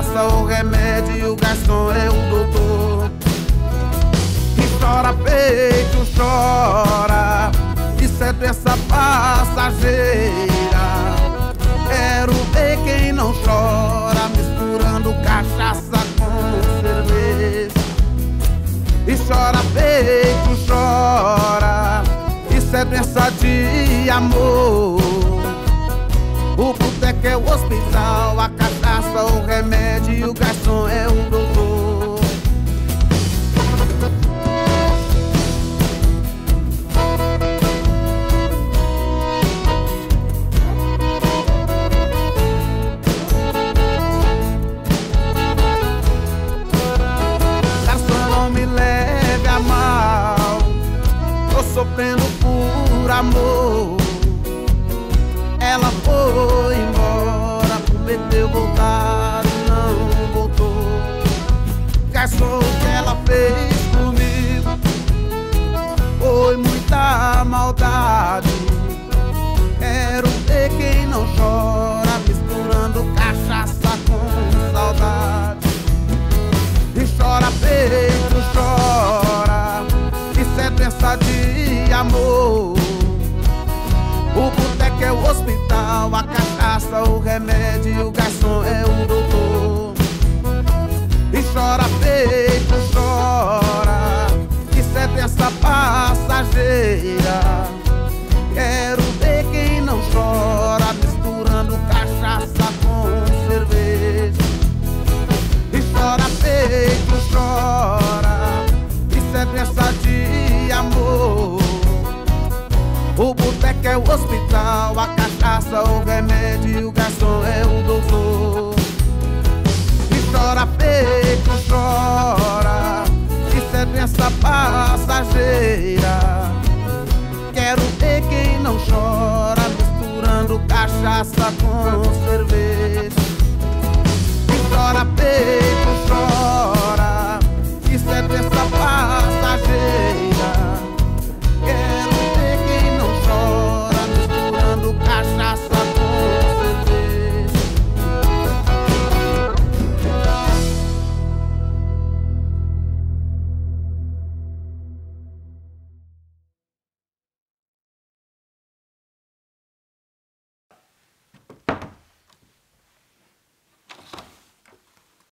cachaça, o remédio e o garçom é o doutor. E chora peito, chora, isso é doença passageira. Quero ver quem não chora, misturando cachaça com cerveja. E chora peito, chora, isso é doença de amor. O boteco é o hospital, a cachaça, o remédio e o garçom é o doutor. Garçom, não me leve a mal, tô sofrendo por amor. Ela foi embora, prometeu voltar e não voltou. Garçom, o que ela fez comigo foi muita maldade. Quero ver quem não chora, misturando cachaça com saudade. E chora peito, chora, isso é doença de amor. O boteco é o hospital, a cachaça, o remédio e o garçom é o doutor. E chora peito, chora, isso é doença passageira. Quero ver quem não chora, misturando cachaça com cerveja. E chora peito, chora, isso é doença de amor. O boteco é o hospital, a cachaça, o remédio e o garçom é o doutor. E chora peito, chora, isso é doença passageira. Quero ver quem não chora, misturando cachaça com cerveja.